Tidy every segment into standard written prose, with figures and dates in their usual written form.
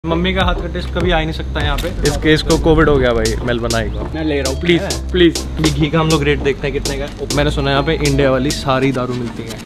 Mummy का हाथ का टेस्ट कभी आ ही नहीं सकता यहाँ पे। इस केस को कोविड हो गया भाई, मेलबर्न आई को। मैं ले रहा हूँ प्लीज प्लीज। ये घी का हम लोग रेट देखते हैं कितने का। मैंने सुना है यहाँ पे इंडिया वाली सारी दारू मिलती है।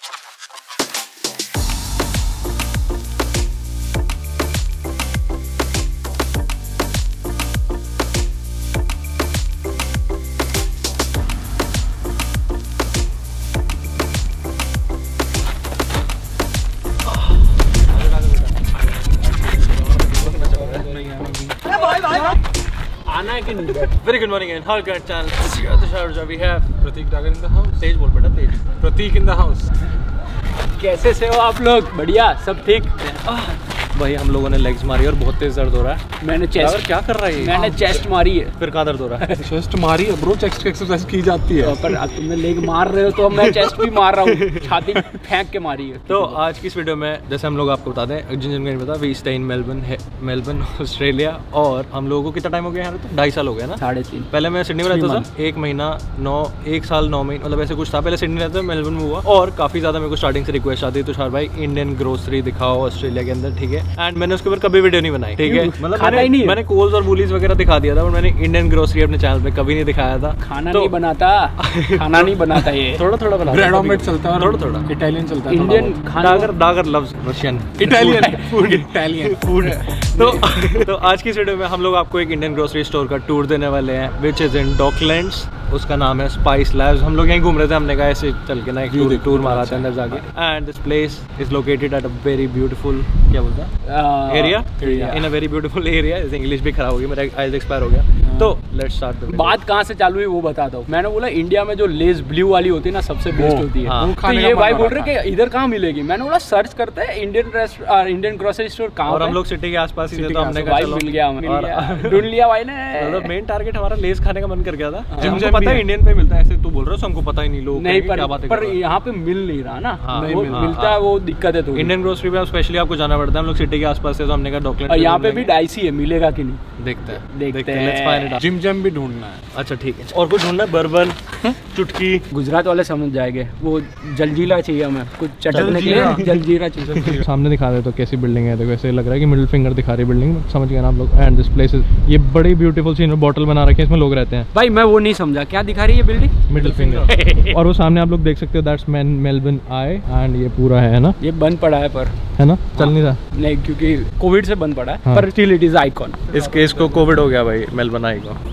आना है कि नहीं? Very good morning and welcome to our channel. We have Prateek Dagar in the house. तेज बोल बेटा, तेज। प्रतीक इन द हाउस। कैसे से हो आप लोग? बढ़िया, सब ठीक। भाई हम लोगों ने लेग्स मारी और बहुत तेज दर्द हो रहा है। मैंने चेस्ट क्या कर रहा है ये? मैंने चेस्ट मारी है। फिर कहाँ दर्द हो रहा है? चेस्ट मारी है ब्रो, चेस्ट की एक्सरसाइज की जाती है। पर अब तुमने लेग मार रहे हो तो मैं चेस्ट भी मार रहा हूँ। छाती फेंक के मारी है। तो आज की इस वीडियो में जैसे हम लोग आपको बता दें, जिन जिनको नहीं पता, we stay in Melbourne Australia. और हम लोगों को कितना टाइम हो गया यहाँ पे? 2.5 साल हो गया ना। 3.5। पहले मैं सिडनी में रहता था 1 महीना 1 साल 9 महीने, मतलब ऐसे कुछ था। पहले सिडनी रहता था, मेलबर्न में हुआ। और काफी ज्यादा मेरे को स्टार्टिंग से रिक्वेस्ट आती है तुषार भाई इंडियन ग्रोसरी दिखाओ ऑस्ट्रेलिया के अंदर, ठीक है। एंड मैंने उसके ऊपर कभी वीडियो नहीं बनाई, ठीक है। मतलब मैंने कोल्स और बुलीज वगैरह दिखा दिया था, पर मैंने इंडियन ग्रोसरी अपने चैनल पे कभी नहीं दिखाया था। खाना नहीं बनाता, खाना नहीं बनाता ये। थोड़ा थोड़ा बनाता, ब्रेड ऑमलेट चलता है, थोड़ा थोड़ा इटालियन चलता है, इंडियन खाना। Dagar loves Russian Italian food, Italian food. तो आज की इस वीडियो में हम लोग आपको एक इंडियन ग्रोसरी स्टोर का टूर देने वाले हैं, विच इज इन डॉकलैंड्स। उसका नाम है स्पाइस लैब्स। हम लोग यहीं घूम रहे थे, हमने कहा ऐसे चल के ना एक टूर मारा था अंदर जाके। And this place is located at a very beautiful, क्या बोलता है, area in a very beautiful area. English भी खराब हो गई, मेरा आइल्स एक्सपायर हो गया। तो लेट्स स्टार्ट। बात कहाँ से चालू हुई वो बताता हूँ। मैंने बोला इंडिया में जो लेस ब्लू वाली होती है ना, सबसे बेस्ट होती है। हाँ। तो ये भाई बोल रहे कि इधर कहाँ मिलेगी। मैंने बोला सर्च करते हैं इंडियन ग्रोसरी स्टोर कहाँ। और हम लोग सिटी के आसपास ही थे, तो हमने कहा मिल गया हमें, ढूंढ लिया भाई ने। मतलब मेन टारगेट हमारा लेस खाने का मन कर गया था। हमको पता है इंडियन पे मिलता है, ऐसे तू बोल रहा है हमको पता ही नहीं। लोग नहीं, पर यहाँ पे मिल नहीं रहा ना। वो मिलता है, वो दिक्कत है। तो इंडियन ग्रोसरी पे स्पेशली आपको जाना पड़ता है। हम लोग सिटी के आसपास से, तो हमने कहा डॉकलैंड। यहाँ पे भी डाइसी है, मिलेगा कि नहीं देखते हैं। Let's find it. Jim Jam भी ढूंढना है। अच्छा ठीक है, और कुछ ढूंढना है? बर्बन, चुटकी। गुजरात वाले समझ जाएंगे। वो जलजीरा चाहिए हमें, कुछ चटकने के लिए जलजीरा चाहिए। सामने दिखा दे तो कैसी बिल्डिंग है। देखो ऐसे लग रहा है कि मिडिल फिंगर दिखा रही बिल्डिंग, समझ गए ना आप लोग। एंड दिस प्लेस इज, ये बड़ी ब्यूटीफुल सी बॉटल बना रखी है, इसमें लोग रहते हैं। भाई मैं वो नहीं समझा, क्या दिखा रही है बिल्डिंग? Middle finger. और वो सामने आप लोग देख सकते हो, दैट्स मेलबर्न आई। एंड ये पूरा है ना, ये बंद पड़ा है पर, है ना, चल नहीं रहा। नहीं, क्योंकि कोविड से बंद पड़ा है। हाँ। पर स्टिल इट इज आइकॉन। इस केस को कोविड हो गया भाई, मेलबर्न आई को।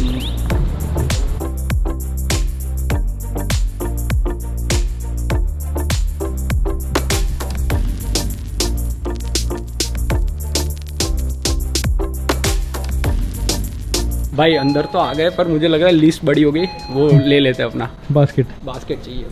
भाई अंदर तो आ गए, पर मुझे लग रहा है लिस्ट बड़ी हो गई, वो ले लेते हैं अपना बास्केट चाहिए।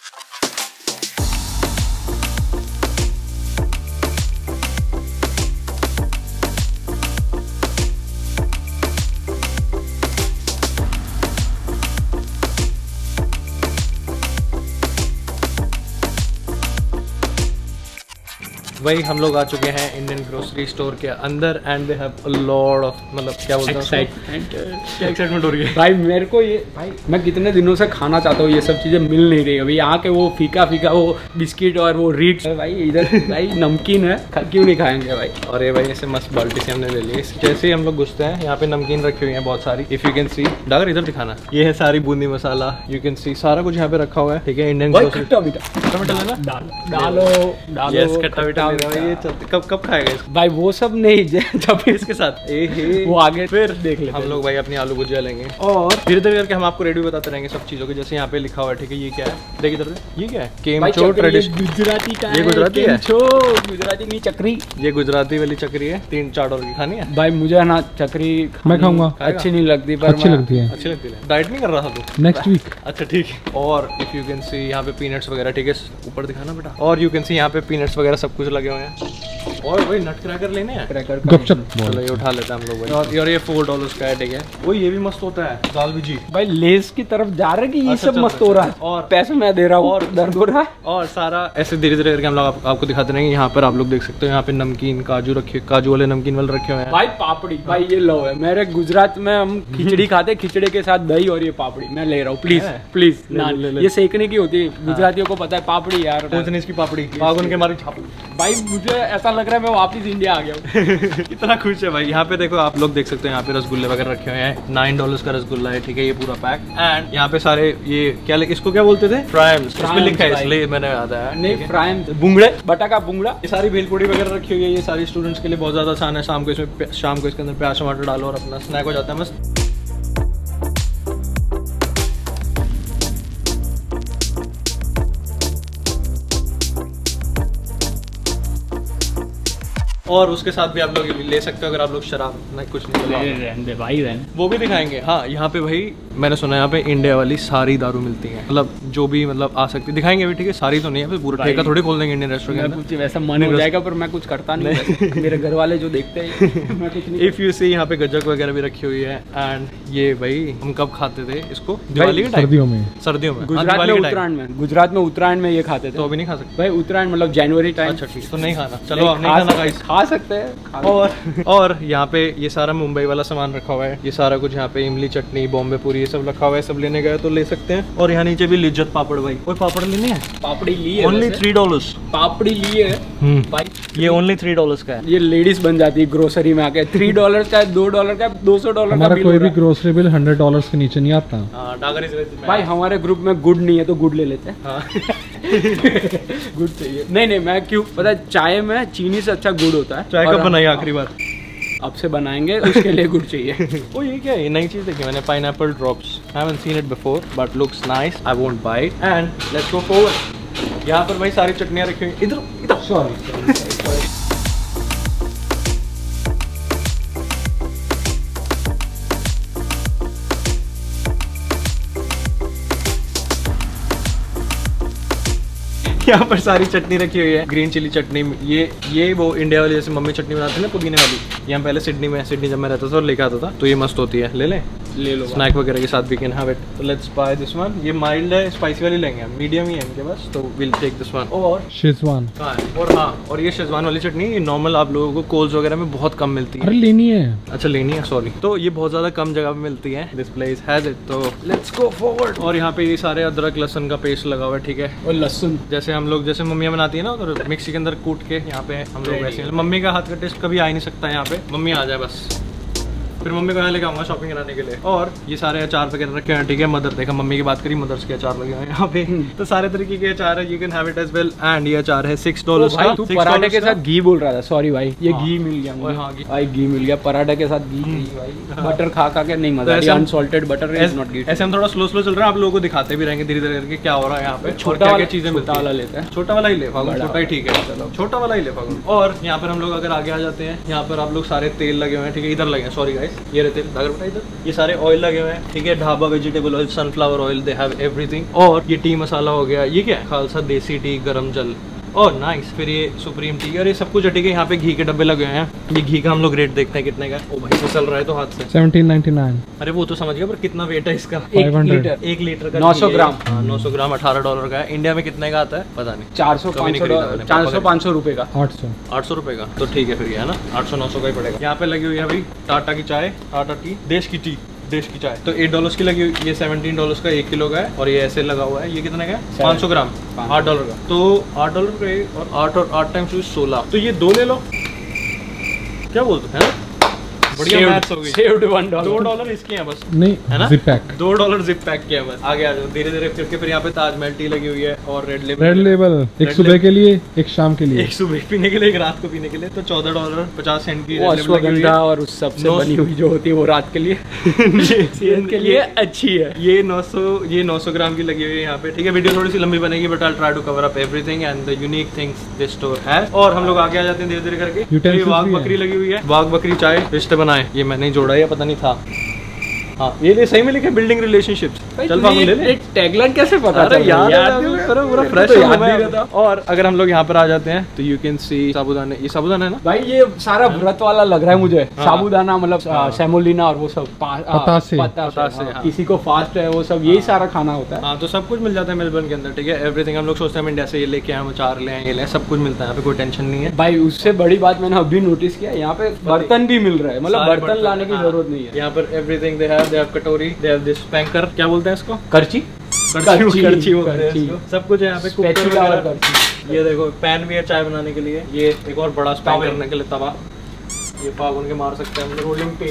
भाई हम लोग आ चुके हैं इंडियन ग्रोसरी स्टोर के अंदर। And they have a lot of, मतलब क्या बोलते हैं, एक्साइटमेंट हो रही है भाई मेरे को। ये भाई मैं कितने दिनों से खाना चाहता हूँ, ये सब चीजें मिल नहीं रही। अभी यहाँ के वो फीका वो बिस्किट और वो रीट्स, भाई इधर भाई नमकीन है, क्यों नहीं खाएंगे भाई। और ये भाई ऐसे मस्त बाल्टी से हमने ले ली। जैसे ही हम लोग घुसते हैं, यहाँ पे नमकीन रखी हुई है बहुत सारी। If you can see, Dagar इधर दिखाना, ये है सारी boondi masala. You can see सारा कुछ यहाँ पे रखा हुआ है, ठीक है। इंडियन कब खाएगा इसको भाई? वो सब नहीं, जब इसके साथ वो आगे फिर देख लेते। हम लोग भाई अपनी आलू भुजिया लेंगे, और धीरे धीरे करके हम आपको रेडी बताते रहेंगे सब चीजों के। जैसे यहाँ पे लिखा हुआ है, ठीक है। ये क्या है, देखिए इधर, ये क्या है? केमचो ट्रेडिशनल गुजराती का, ये गुजराती है। गुजराती नहीं, चक्री। ये गुजराती वाली चक्री है, 3-4 डॉलर की खानी है। भाई मुझे ना चक्री मैं खाऊंगा, अच्छी नहीं लगती, पर अच्छी लगती है। अच्छी लगती है। डाइट नहीं कर रहा था तू? Next week. अच्छा ठीक है। और इफ यू कैन सी यहाँ पे पीनट्स वगैरह, ठीक है, ऊपर दिखाना बेटा। और यू कैन सी यहाँ पे पीनट्स वगैरह सब कुछ लगे हुए हैं। और वही नट क्रैकर लेने हैं, क्रैकर गपशप। चलो ये उठा लेते हैं हम लोग भाई। और ये $4 का है, ठीक है। वो ये भी मस्त होता है, दाल भुजी। भाई लेस की तरफ जा रहे कि ये अच्छा, सब मस्त हो रहा है, और पैसे मैं दे रहा हूँ और दर्द हो रहा है। और सारा ऐसे धीरे धीरे करके हम लोग आपको दिखाते रहेंगे। यहाँ पर आप लोग देख सकते हो, यहाँ पे नमकीन, काजू रखे, काजू वाले नमकीन वाले रखे हुए हैं। भाई पापड़ी, भाई ये लो है। मेरे गुजरात में हम खिचड़ी खाते, खिचड़ी के साथ दही और ये पापड़ी मैं ले रहा हूँ। प्लीज, ये सेकने की होती है, गुजरातियों को पता है। पापड़ी यार, इसकी पापड़ी, बागुन के मारी छाप भाई मुझे ऐसा लग रहा है मैं वापस इंडिया आ गया हूँ। कितना खुश है भाई। यहाँ पे देखो आप लोग देख सकते हो, यहाँ पे रसगुल्ले वगैरह रखे हुए हैं। $9 का रसगुल्ला है, ठीक है, ये पूरा पैक। एंड यहाँ पे सारे ये क्या इसको क्या बोलते थे, फ्राइम्स, इसमें लिखा है इसलिए मैंने याद आया। नहीं फ्राइम्स, बुंगड़े, बटा का बुंगड़ा। ये सारी भेलपूड़ी वगैरह रखी हुई है। ये सारी स्टूडेंट्स के लिए बहुत ज्यादा आसान है। शाम को इसके अंदर प्याज टमाटर डालो और अपना स्नैक हो जाता है मस्त। और उसके साथ भी आप लोग ले सकते हो अगर आप लोग शराब नहीं कुछ नहीं रहने भाई रहने, वो भी दिखाएंगे। हाँ, यहाँ पे भाई मैंने सुना है यहाँ पे इंडिया वाली सारी दारू मिलती है, मतलब जो भी मतलब आ सकती है, दिखाएंगे भी, ठीक है। सारी तो नहीं है, पूरा ठेका थोड़ी खोल देंगे इंडियन रेस्टोरेंट में। कुछ वैसा मन हो जाएगा पर मैं कुछ करता नहीं। मेरे घर वाले जो देखते हैं मैं कुछ नहीं। इफ यू सी यहाँ पे गज्जक वगैरह भी रखी हुई है। एंड ये भाई हम कब खाते थे इसको, दिवाली के टाइम, सर्दियों में। गुजरात में उत्तरायण में, गुजरात में उत्तरायण में ये खाते थे। तो अभी नहीं खा सकते भाई, उत्तरायण मतलब जनवरी टाइम। अच्छा ठीक, तो नहीं खाना, चलो नहीं खाना गाइस, खा सकते हैं। और यहाँ पे ये सारा मुंबई वाला सामान रखा हुआ है। ये सारा कुछ यहाँ पे इमली चटनी, बॉम्बे पूरी, ये सब रखा हुआ है। सब लेने गए तो ले सकते हैं। और यहाँ नीचे भी लिज्जत पापड़ भाई, कोई पापड़ लेने हैं? पापड़ी ली है, ओनली $3। पापड़ी ली है भाई, ये ओनली $3 का है। ये लेडीज बन जाती है ग्रोसरी में आके। $3 का, $2 का, $200 का। हमारा कोई भी ग्रोसरी बिल $100 के नीचे नहीं आता। भाई हमारे ग्रुप में गुड़ नहीं है तो गुड़ ले लेते हैं। हाँ। गुड़ चाहिए। नहीं मैं क्यों पता है, चाय में चीनी से अच्छा गुड़ होता है। चाय कब बनाई आखिरी बार? अब से बनाएंगे, उसके लिए गुड़ चाहिए। ओ ये क्या है, नई चीज देखी मैंने, pineapple drops. I haven't seen it before but looks nice, I won't buy it. And let's go forward. यहाँ पर भाई सारी चटनियाँ रखी हुई, इधर सॉरी। यहाँ पर सारी चटनी रखी हुई है। ग्रीन चिली चटनी, ये वो इंडिया वाली जैसे मम्मी चटनी बनाती है ना, पुदीने वाली। यहाँ पहले सिडनी जब मैं रहता था और लेके आता था, तो ये मस्त होती है, ले लो स्नैक वगैरह के साथ भी कैन हैव इट। तो लेट्स बाय दिस वन। ये माइल्ड है, स्पाइसी वाली लेंगे हम, मीडियम ही है इनके पास, तो विल टेक दिस वन। और शेजवान, और हाँ, और ये शेजवान वाली चटनी ये नॉर्मल आप लोगों को कोल्स वगैरह में बहुत कम मिलती है। अरे लेनी है। अच्छा लेनी है, सॉरी। तो ये बहुत ज्यादा कम जगह पे मिलती है। दिस प्लेस हैज इट, तो लेट्स गो फॉरवर्ड। और यहाँ पे ये सारे अदरक लहसुन का पेस्ट लगा हुआ है, ठीक है। और लहसुन जैसे हम लोग, जैसे मम्मियाँ बनाती है ना उधर मिक्सी के अंदर कूट के, यहाँ पे हम लोग वैसे। मम्मी का हाथ का टेस्ट कभी आ ही नहीं सकता यहाँ पे, मम्मी आ जाए बस, फिर मम्मी को यहाँ लेके आऊंगा शॉपिंग कराने के लिए। और ये सारे अचार वगैरह रखे हैं, ठीक है। मदर, देखा मम्मी की बात करी, मदर्स के अचार लगे हुए हैं यहाँ पे। तो सारे तरीके के अचार है, you can have it as well. And ये अचार है $6 का। तू पराठे के साथ घी बोल रहा था, सॉरी भाई, ये घी मिल गया मुझे। हाँ, भाई घी मिल गया, पराठे के साथ घी भाई। बटर खा के नहीं मजा, unsalted butter is not ghee. ऐसे हम थोड़ा स्लो चल रहे हैं, आप लोगों को दिखाते भी रहेंगे धीरे धीरे करके क्या हो रहा है यहाँ पे। छोटा वाला चीजें मिलती है, वाला लेते हैं, छोटा वाला ही ले फागुन, छोटा ही ठीक है, चलो छोटा वाला ही ले फागुन। और यहाँ पर हम लोग अगर आगे आ जाते हैं, यहाँ पर आप लोग सारे तेल लगे हुए हैं, ठीक है। इधर लगे, सॉरी गाइस, ये रहे तेल, इधर ये सारे ऑयल लगे हुए हैं, ठीक है। Dhaba vegetable oil, sunflower oil, they have everything. और ये टी मसाला हो गया, ये क्या है, खालसा देसी टी, गरम जल, और नाइस। फिर ये सुप्रीम टी, और ये सब कुछ है, ठीक है। यहाँ पे घी के डब्बे लगे हुए हैं। ये घी का हम लोग रेट देखते हैं कितने का। ओ भाई, चल रहा है तो हाथ से 1799। अरे वो तो समझ गया, पर कितना वेट है इसका? 500। 1 लीटर का 900 ग्राम। 900 ग्राम $18 का है। इंडिया में कितने का आता है पता नहीं, 400-500 रुपए का, 800 रुपए का। तो ठीक है फिर, ये है ना 800-900 का ही पड़ेगा। यहाँ पे लगी हुई है अभी टाटा की चाय, टाटा टी, देश की चाय। तो $8 की लगी हुई, ये $17 का 1 किलो का है। और ये ऐसे लगा हुआ है, ये कितने का है? 500 ग्राम, $8 का। तो $8 का, और 8 टाइम्स 16। तो ये 2 ले लो, क्या बोलते हैं? बढ़िया मैथ्स हो गई। सेव्ड $1। $2 इसके हैं बस, नहीं है ना? जिप पैक, $2 जिप पैक किया बस। आगे आ जाओ धीरे धीरे करके। फिर यहाँ पे ताजमहल टी लगी हुई है, और रेड लेबल, एक सुबह के लिए, एक शाम के लिए, एक सुबह पीने के लिए, एक रात को पीने के लिए। तो $14.50 की अश्वगंधा और उस सब से बनी हुई जो होती है वो रात के लिए सेहत के लिए अच्छी है। ये 900 ग्राम की लगी हुई है यहाँ पे, ठीक है। वीडियो थोड़ी सी लंबी बनेगी, but I try to cover up everything and the unique things this store has. और हम लोग आगे आ जाते हैं धीरे धीरे करके। तो ये वाघ बकरी लगी हुई है, वाघ बकरी चाय, रिश्ते बनाए, ये मैंने ही जोड़ा, या पता नहीं था। हाँ, ये सही में लिखे बिल्डिंग रिलेशनशिप्स। चल पागल ले ले। टैगलाइन कैसे पता अरे यार, पूरा फ्रेश याद नहीं रहता। और अगर हम लोग यहाँ पर आ जाते हैं तो यू कैन सी साबूदाना, ये साबूदाना है ना भाई, ये सारा व्रत वाला लग रहा है मुझे। साबूदाना मतलब सेमोलिना और वो सब पतासे। किसी को फास्ट है वो सब, यही सारा खाना होता है। हाँ, तो सब कुछ मिल जाता है मेलबर्न के अंदर, ठीक है। एवरीथिंग हम लोग सोचते हैं इंडिया से ये लेके आए, अचार ले आए, ये ले, सब कुछ मिलता है यहाँ पे, कोई टेंशन नहीं है भाई। उससे बड़ी बात मैंने अभी नोटिस किया, यहाँ पे बर्तन भी मिल रहा है, मतलब बर्तन लाने की जरूरत नहीं है। यहाँ पर एवरीथिंग दे हैव कटोरी, दे हैव दिस पैंकर, क्या बोलते हैं इसको? करची करची बोलते हैं इसको। सब कुछ है यहाँ पे, स्पैचुला और करची। ये देखो पैन भी है चाय बनाने के लिए। ये एक और बड़ा स्पैन करने के लिए तवा। ये फागुन के मार सकते हैं हम रोलिंग पिन।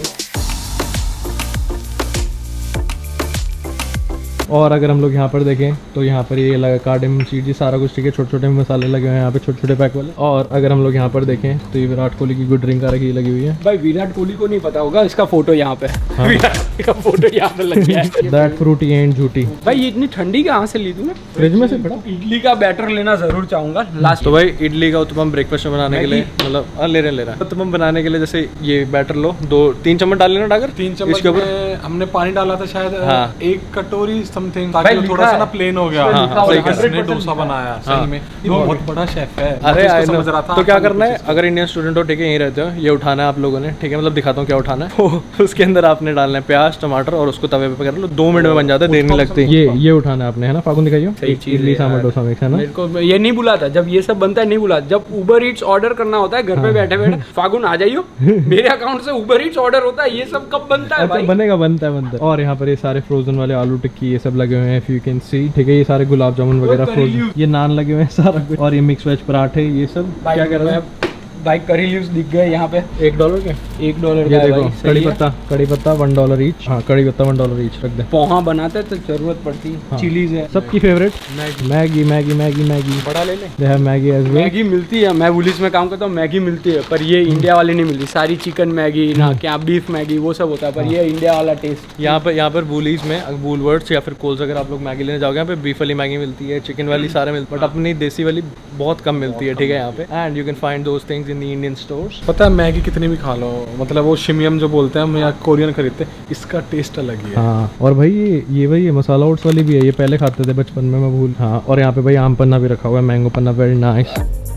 और अगर हम लोग यहाँ पर देखें तो यहाँ पर ये लगा कार्डेमम सीड, सारा कुछ ठीक है, छोटे छोटे मसाले लगे हुए हैं यहाँ पे, छोटे छोटे पैक वाले। और अगर हम लोग यहाँ पर देखें तो ये विराट कोहली की गुड ड्रिंक आ रखी लगी हुई है। भाई विराट कोहली को नहीं पता होगा, इसका फोटो यहाँ पे विराट कोहली का फोटो यहाँ पे लग गया है। दैट फ्रूटी एंड झूठी। भाई ये इतनी ठंडी कहाँ से ली तूने? फ्रिज में से पड़ा। इडली का बैटर लेना जरूर चाहूंगा लास्ट। तो भाई इडली का उत्तपम ब्रेकफास्ट में बनाने के लिए मतलब ले रहे उत्तपम बनाने के लिए जैसे ये बैटर लो, 2-3 चम्मच डाल लेना डागर। 3 चम्मच इसके ऊपर हमने पानी डाला था शायद। हाँ। 1 कटोरी समथिंग, ताकि थोड़ा सा ना प्लेन हो गया। इसने डोसा बनाया सही में, ये बहुत बड़ा शेफ है। अरे समझ रहा था। तो क्या करना है, अगर इंडियन स्टूडेंट हो ठीक है, यहीं रहते हो, ये उठाना है आप लोगों ने, ठीक है, मतलब दिखाता हूँ क्या उठाना है। उसके अंदर आपने डालना है प्याज टमाटर और उसको तवे पे कर लो, 2 मिनट में बन जाता है, देर नहीं लगती। ये उठाना है आपने, है ना फागुन, दिखाइयो। इडली सांभर डोसा मिक्स है ना। मेरे को ये नहीं बुला था जब ये सब बनता है, नहीं बुला। जब उबर ईट्स ऑर्डर करना होता है घर पे बैठे बैठे, फागुन आ जाइयो, मेरे अकाउंट से उबर ईट्स ऑर्डर होता है। ये सब कब बनता है भाई? बनता है। और यहाँ पर ये सारे फ्रोजन वाले आलू टिक्की ये सब लगे हुए हैं, इफ यू कैन सी, ठीक है। ये सारे गुलाब जामुन वगैरह फ्रोजन, ये नान लगे हुए हैं सारा कुछ। और ये मिक्स वेज पराठे, ये सब क्या कर रहे हैं भाई? करी लीव्स दिख गए यहाँ पे $1 के। $1 ये देखो कड़ी पत्ता $1 ईच। हाँ कड़ी पत्ता $1 ईच रख दे। पोहा बनाते तो जरूरत पड़ती है। हाँ। चिलीज है सबकी फेवरेट मैगी। बड़ा ले ले। They have Maggi as well. Maggi मिलती है, मैं पुलिस में काम करता हूँ, मैगी मिलती है, पर ये इंडिया वाली नहीं मिलती। सारी चिकन मैगी ना क्या बीफ मैगी वो सब होता है, पर ये इंडिया वाला टेस्ट। यहाँ पर वुलीज में वूलवर्ड्स या फिर कोल्स अगर आप लोग मैगी लेने जाओगे, यहाँ पे बीफ वाली मैगी मिलती है, चिकन वाली सारे मिलती है, बट अपनी देसी वाली बहुत कम मिलती है, ठीक है यहाँ पे। And you can find those things in the Indian stores. पता है मैगी कितनी भी खा लो, मतलब वो शिमियम जो बोलते हैं हम यहाँ कोरियन खरीदते हैं, इसका टेस्ट अलग ही है। हाँ और भाई ये भाई ये मसाला ओट्स वाली भी है, ये पहले खाते थे बचपन में मैं भूल। हाँ और यहाँ पे भाई आम पन्ना भी रखा हुआ है, मैंगो पन्ना, वेरी नाइस।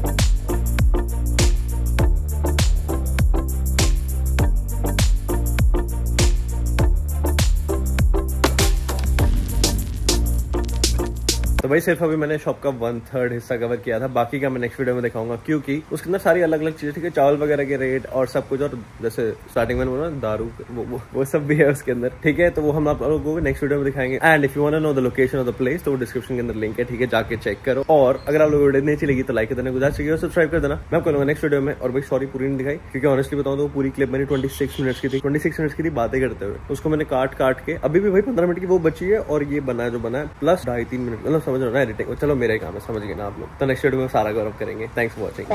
तो भाई सिर्फ अभी मैंने शॉप का 1/3 हिस्सा कवर किया था, बाकी का मैं नेक्स्ट वीडियो में दिखाऊंगा, क्योंकि उसके अंदर सारी अलग अलग चीजें, ठीक है, चावल वगैरह के रेट और सब कुछ, और जैसे स्टार्टिंग में बोला दारू वो सब भी है उसके अंदर, ठीक है। तो वो हम आप लोगों को नेक्स्ट वीडियो में दिखाएंगे। And if you want to know the location of the place, तो डिस्क्रिप्शन के अंदर लिंक है, ठीक है, जाके चेक करो। और अगर आप लोगों को वीडियो नहीं अच्छी लगी तो लाइक कर देना, गुजारिश की सब्सक्राइब कर देना। मैं आपको लूंगा नेक्स्ट वीडियो में। और भाई सॉरी पूरी नहीं दिखाई, क्योंकि ऑनेस्टली बताऊं तो पूरी क्लिप मैंने 26 मिनट्स की थी, 26 मिनट्स की थी बातें करते हुए, उसको मैंने काट के अभी भी भाई 15 मिनट की वो बची है, और ये बना है जो बना है प्लस 2.5-3 मिनट, मतलब समझ रहे हो ना एडिटिंग। चलो मेरा ही काम है, समझ गए ना आप लोग। तो नेक्स्ट वीडियो में सारा कवर करेंगे। Thanks for watching.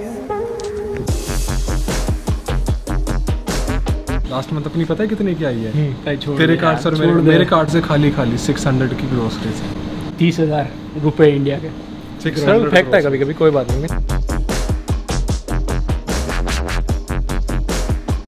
Last month अपनी पता है कितने की आई है? तेरे कार्ड से और मेरे कार्ड से खाली 600 की ग्रोसरीज। 30,000 रुपए इंडिया के। 600 फैक्ट है कभी कभी, कोई बात नहीं।